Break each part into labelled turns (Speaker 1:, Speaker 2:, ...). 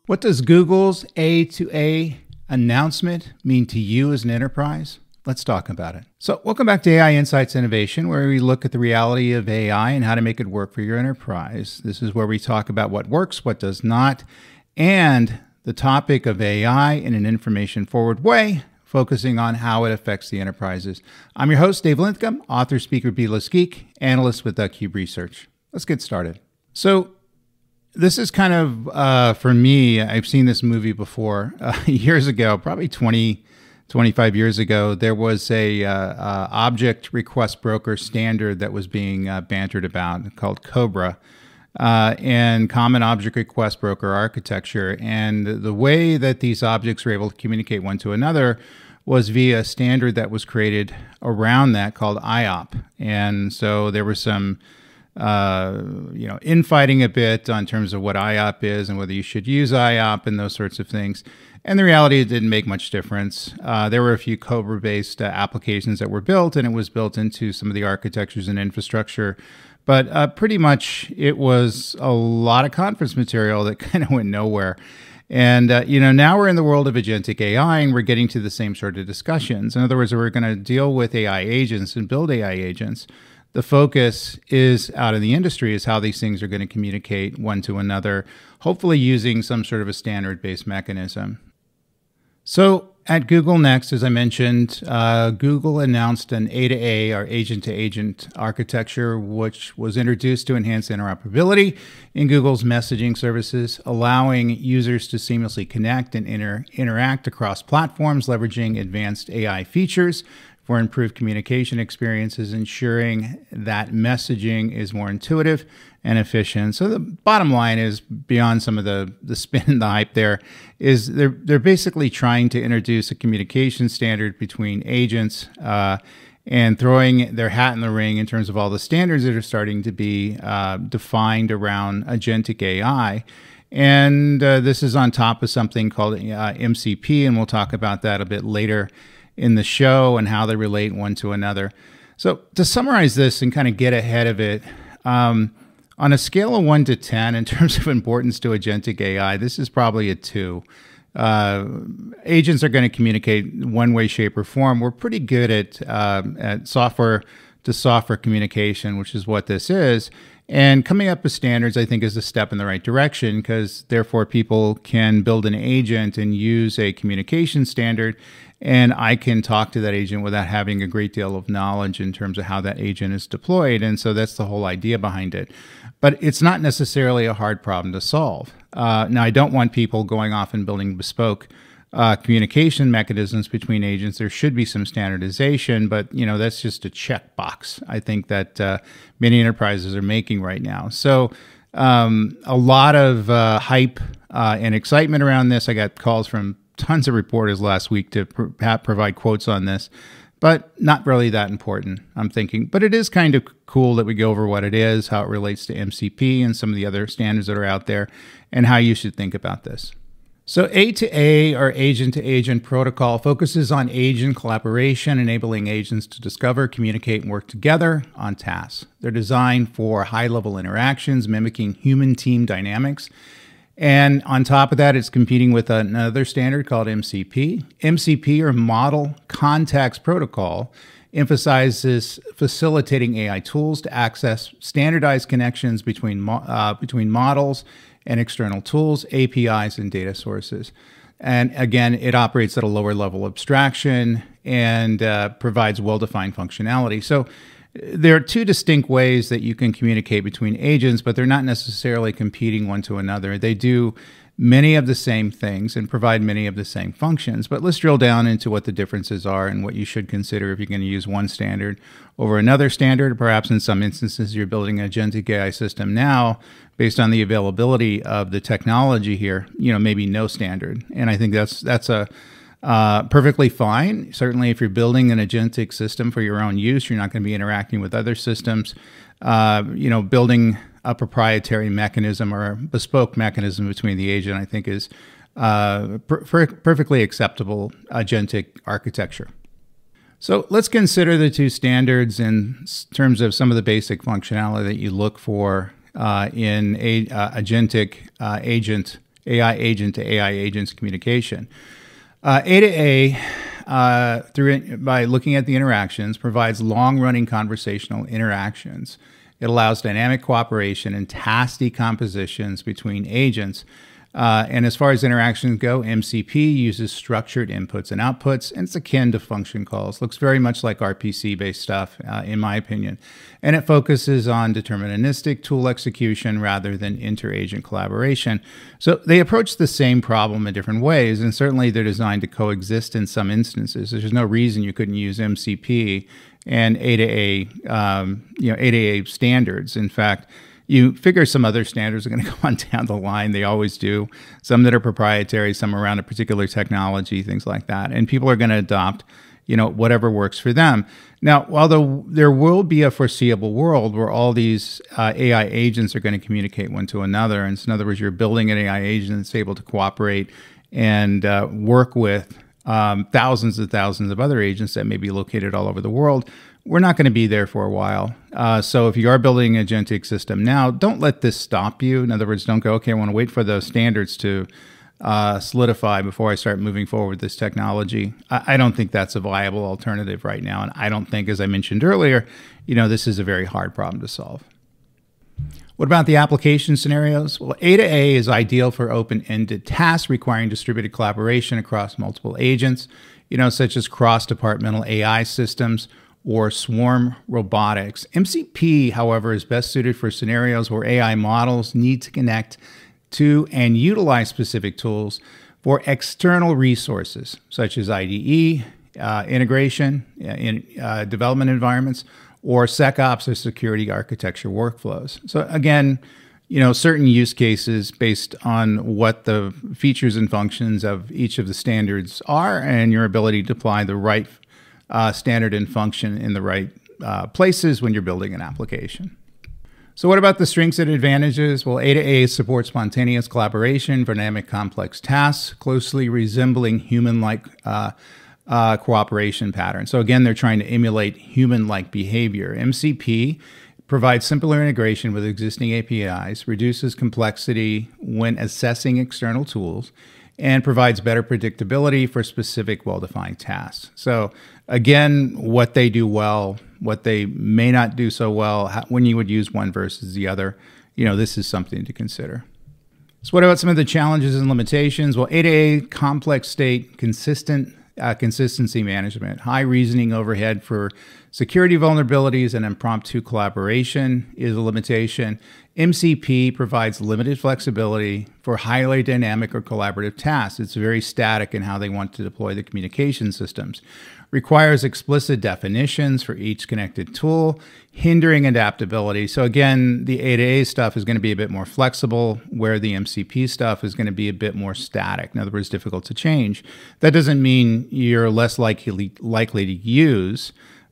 Speaker 1: What does Google's A2A announcement mean to you as an enterprise? Let's talk about it. So welcome back to AI Insights Innovation, where we look at the reality of AI and how to make it work for your enterprise. This is where we talk about what works, what does not, and the topic of AI in an information-forward way, focusing on how it affects the enterprises. I'm your host, Dave Linthicum, author, speaker, B-list geek, analyst with theCUBE Research. Let's get started. So this is kind of, for me, I've seen this movie before. Years ago, probably 25 years ago, there was a object request broker standard that was being bantered about called COBRA, and Common Object Request Broker Architecture. And the way that these objects were able to communicate one to another was via a standard that was created around that called IOP. And so there was some infighting a bit on terms of what IOP is and whether you should use IOP and those sorts of things. And the reality, it didn't make much difference. There were a few COBRA-based applications that were built, and it was built into some of the architectures and infrastructure. But pretty much it was a lot of conference material that kind of went nowhere. And, now we're in the world of agentic AI, and we're getting to the same sort of discussions. In other words, we're going to deal with AI agents and build AI agents. The focus is out in the industry is how these things are going to communicate one to another, hopefully using some sort of a standard-based mechanism. So at Google Next, as I mentioned, Google announced an A2A, or agent-to-agent architecture, which was introduced to enhance interoperability in Google's messaging services, allowing users to seamlessly connect and interact across platforms, leveraging advanced AI features for improved communication experiences, ensuring that messaging is more intuitive and efficient. So the bottom line is, beyond some of the spin and the hype there, is they're basically trying to introduce a communication standard between agents and throwing their hat in the ring in terms of all the standards that are starting to be defined around agentic AI. And this is on top of something called MCP, and we'll talk about that a bit later in the show and how they relate one to another. So to summarize this and kind of get ahead of it, on a scale of 1 to 10 in terms of importance to agentic AI, this is probably a 2. Agents are going to communicate one way, shape, or form. We're pretty good at software to software communication, which is what this is. And coming up with standards, I think, is a step in the right direction, because therefore people can build an agent and use a communication standard, and I can talk to that agent without having a great deal of knowledge in terms of how that agent is deployed. And so that's the whole idea behind it. But it's not necessarily a hard problem to solve. Now, I don't want people going off and building bespoke communication mechanisms between agents. There should be some standardization, but that's just a checkbox, I think, that many enterprises are making right now. So a lot of hype and excitement around this. I got calls from tons of reporters last week to provide quotes on this, but not really that important, I'm thinking. But it is kind of cool that we go over what it is, how it relates to MCP and some of the other standards that are out there, and how you should think about this. So A2A, or agent-to-agent protocol, focuses on agent collaboration, enabling agents to discover, communicate, and work together on tasks. They're designed for high-level interactions, mimicking human team dynamics. And on top of that, it's competing with another standard called MCP. MCP, or Model Context Protocol, emphasizes facilitating AI tools to access standardized connections between models and external tools, APIs, and data sources. And again, it operates at a lower level of abstraction and provides well-defined functionality. So there are two distinct ways that you can communicate between agents, but they're not necessarily competing one to another. They do many of the same things and provide many of the same functions. But let's drill down into what the differences are and what you should consider if you're going to use one standard over another standard. Perhaps in some instances, you're building an agentic AI system now based on the availability of the technology here, maybe no standard. And I think that's a perfectly fine. Certainly, if you're building an agentic system for your own use, you're not going to be interacting with other systems. Building a proprietary mechanism or a bespoke mechanism between the agent, I think, is perfectly acceptable agentic architecture. So let's consider the two standards in terms of some of the basic functionality that you look for in agentic agent AI agent to AI agents communication. A2A, by looking at the interactions, provides long-running conversational interactions. It allows dynamic cooperation and task decompositions between agents. And as far as interactions go, MCP uses structured inputs and outputs, and it's akin to function calls. Looks very much like RPC-based stuff, in my opinion. And it focuses on deterministic tool execution rather than inter-agent collaboration. So they approach the same problem in different ways, and certainly they're designed to coexist in some instances. There's no reason you couldn't use MCP and A2A, A2A standards. In fact, you figure some other standards are going to go on down the line. They always do. Some that are proprietary, some around a particular technology, things like that. And people are going to adopt, whatever works for them. Now, while there will be a foreseeable world where all these AI agents are going to communicate one to another, and so in other words, you're building an AI agent that's able to cooperate and work with thousands and thousands of other agents that may be located all over the world, we're not going to be there for a while. So if you are building an agentic system now, don't let this stop you. In other words, don't go, okay, I want to wait for those standards to solidify before I start moving forward with this technology. I don't think that's a viable alternative right now. And I don't think, as I mentioned earlier, this is a very hard problem to solve. What about the application scenarios? Well, A2A is ideal for open-ended tasks requiring distributed collaboration across multiple agents, such as cross-departmental AI systems or swarm robotics. MCP, however, is best suited for scenarios where AI models need to connect to and utilize specific tools for external resources, such as IDE, integration in development environments, or SecOps or security architecture workflows. So again, certain use cases based on what the features and functions of each of the standards are and your ability to apply the right standard and function in the right places when you're building an application. So what about the strengths and advantages? Well, A2A supports spontaneous collaboration for dynamic complex tasks, closely resembling human-like cooperation patterns. So again, they're trying to emulate human-like behavior. MCP provides simpler integration with existing APIs, reduces complexity when assessing external tools, and provides better predictability for specific well-defined tasks. So again, what they do well, what they may not do so well, when you would use one versus the other, this is something to consider. So what about some of the challenges and limitations? Well, A2A, complex state, consistency management, high reasoning overhead for security vulnerabilities and impromptu collaboration is a limitation. MCP provides limited flexibility for highly dynamic or collaborative tasks. It's very static in how they want to deploy the communication systems. Requires explicit definitions for each connected tool, hindering adaptability. So again, the A2A stuff is going to be a bit more flexible, where the MCP stuff is going to be a bit more static. In other words, difficult to change. That doesn't mean you're less likely to use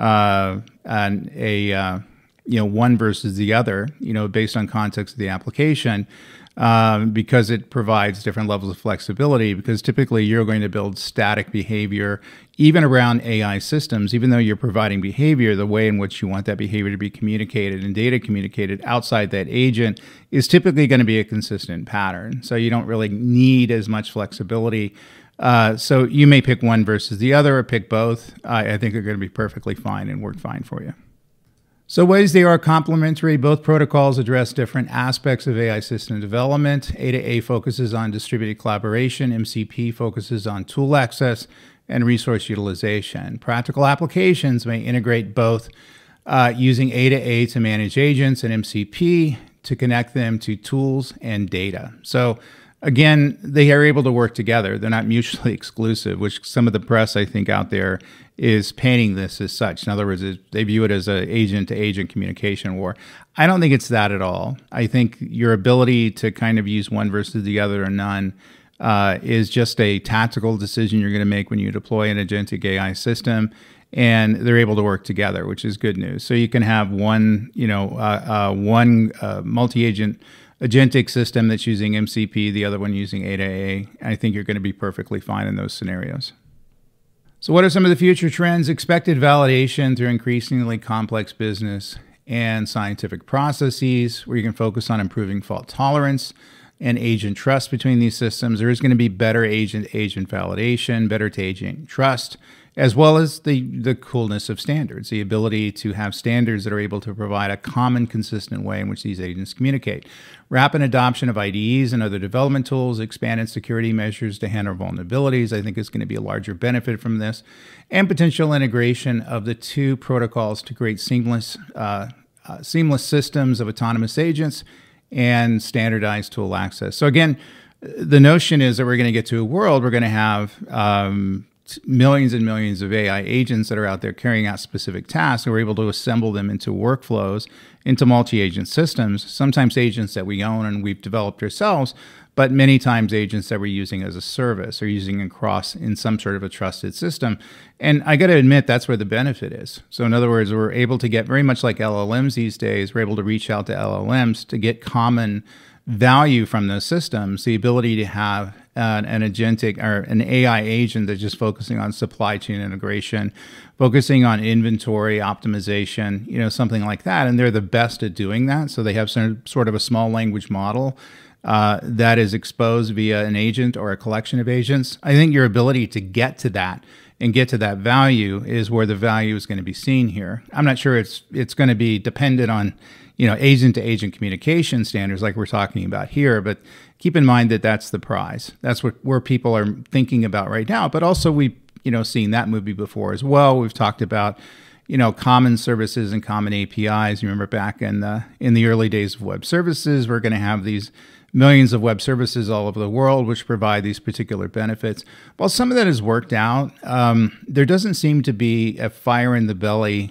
Speaker 1: one versus the other, based on context of the application, because it provides different levels of flexibility, because typically you're going to build static behavior even around AI systems. Even though you're providing behavior, the way in which you want that behavior to be communicated and data communicated outside that agent is typically going to be a consistent pattern. So you don't really need as much flexibility. So you may pick one versus the other or pick both. I think they're going to be perfectly fine and work fine for you. So ways they are complementary, both protocols address different aspects of AI system development. A2A focuses on distributed collaboration. MCP focuses on tool access and resource utilization. Practical applications may integrate both using A2A to manage agents and MCP to connect them to tools and data. So again, they are able to work together. They're not mutually exclusive, which some of the press, I think, out there is painting this as such. In other words, they view it as an agent-to-agent communication war. I don't think it's that at all. I think your ability to kind of use one versus the other or none is just a tactical decision you're going to make when you deploy an agentic AI system, and they're able to work together, which is good news. So you can have one multi-agent agentic system that's using MCP, the other one using A2A. I think you're going to be perfectly fine in those scenarios. So what are some of the future trends? Expected validation through increasingly complex business and scientific processes, where you can focus on improving fault tolerance, and agent trust between these systems. There is going to be better agent-agent validation, better to agent trust, as well as the coolness of standards, the ability to have standards that are able to provide a common, consistent way in which these agents communicate. Rapid adoption of IDEs and other development tools, expanded security measures to handle vulnerabilities, I think is going to be a larger benefit from this, and potential integration of the two protocols to create seamless systems of autonomous agents and standardized tool access. So again, the notion is that we're going to get to a world we're going to have millions and millions of AI agents that are out there carrying out specific tasks, and we're able to assemble them into workflows, into multi-agent systems, sometimes agents that we own and we've developed ourselves, but many times agents that we're using as a service or using across in some sort of a trusted system. And I got to admit, that's where the benefit is. So in other words, we're able to get very much like LLMs these days, we're able to reach out to LLMs to get common value from those systems, the ability to have an agentic or an AI agent that's just focusing on supply chain integration, focusing on inventory optimization, something like that. And they're the best at doing that. So they have some sort of a small language model that is exposed via an agent or a collection of agents. I think your ability to get to that and get to that value is where the value is going to be seen here. I'm not sure it's going to be dependent on agent-to-agent communication standards like we're talking about here, but keep in mind that that's the prize. That's where people are thinking about right now. But also we've seen that movie before as well. We've talked about common services and common APIs. You remember back in the early days of web services, we're going to have these millions of web services all over the world which provide these particular benefits. While some of that has worked out, there doesn't seem to be a fire in the belly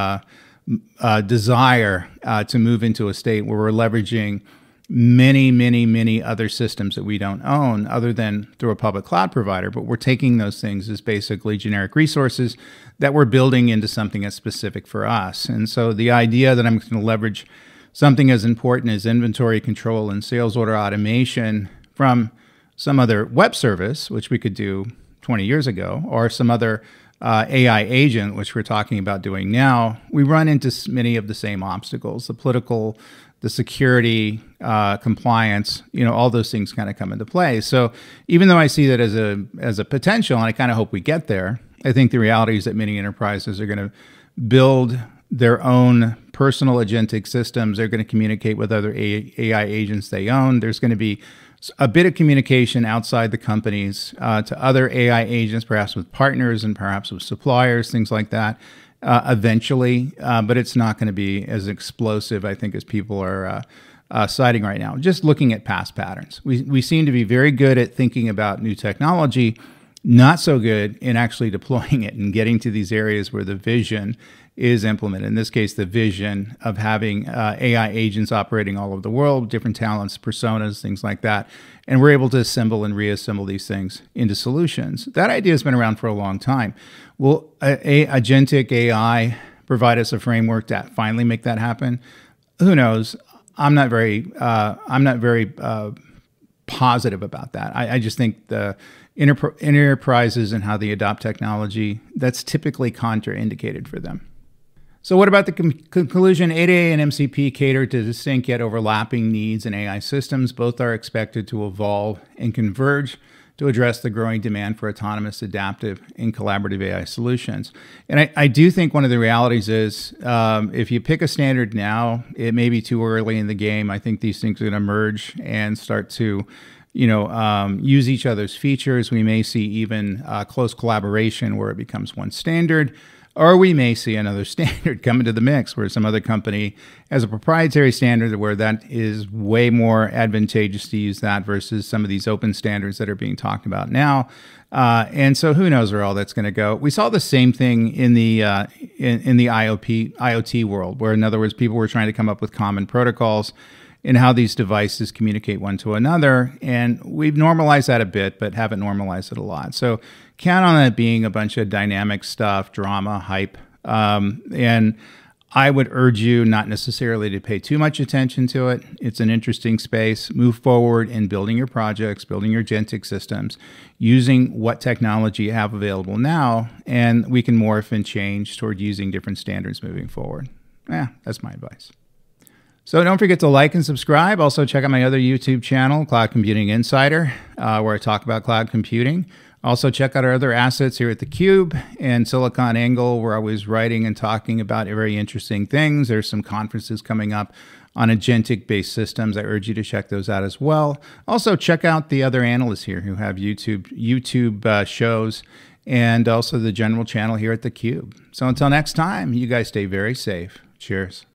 Speaker 1: desire to move into a state where we're leveraging many other systems that we don't own other than through a public cloud provider, but we're taking those things as basically generic resources that we're building into something that's specific for us. And so the idea that I'm going to leverage something as important as inventory control and sales order automation from some other web service, which we could do 20 years ago, or some other AI agent, which we're talking about doing now, we run into many of the same obstacles, the political, the security, compliance, all those things kind of come into play. So even though I see that as a potential, and I kind of hope we get there, I think the reality is that many enterprises are going to build their own personal agentic systems. They're going to communicate with other AI agents they own. There's going to be a bit of communication outside the companies to other AI agents, perhaps with partners and perhaps with suppliers, things like that, eventually. But it's not going to be as explosive, I think, as people are citing right now. Just looking at past patterns. We seem to be very good at thinking about new technology, not so good in actually deploying it and getting to these areas where the vision is implemented. In this case, the vision of having AI agents operating all over the world, different talents, personas, things like that. And we're able to assemble and reassemble these things into solutions. That idea has been around for a long time. Will agentic AI provide us a framework to finally make that happen? Who knows? I'm not very positive about that. I just think the enterprises and how they adopt technology, that's typically contraindicated for them. So what about the conclusion? A2A and MCP cater to distinct yet overlapping needs in AI systems. Both are expected to evolve and converge to address the growing demand for autonomous, adaptive, and collaborative AI solutions. And I do think one of the realities is if you pick a standard now, it may be too early in the game. I think these things are going to merge and start to use each other's features. We may see even close collaboration where it becomes one standard. Or we may see another standard come into the mix where some other company has a proprietary standard where that is way more advantageous to use that versus some of these open standards that are being talked about now. And so who knows where all that's going to go. We saw the same thing in the IoT world, where in other words, people were trying to come up with common protocols in how these devices communicate one to another. And we've normalized that a bit, but haven't normalized it a lot. So count on it being a bunch of dynamic stuff, drama, hype. And I would urge you not necessarily to pay too much attention to it. It's an interesting space. Move forward in building your projects, building your agentic systems, using what technology you have available now, and we can morph and change toward using different standards moving forward. That's my advice. So don't forget to like and subscribe. Also check out my other YouTube channel, Cloud Computing Insider, where I talk about cloud computing. Also check out our other assets here at theCUBE and SiliconANGLE. We're always writing and talking about very interesting things. There's some conferences coming up on agentic-based systems. I urge you to check those out as well. Also check out the other analysts here who have YouTube shows, and also the general channel here at theCUBE. So until next time, you guys stay very safe. Cheers.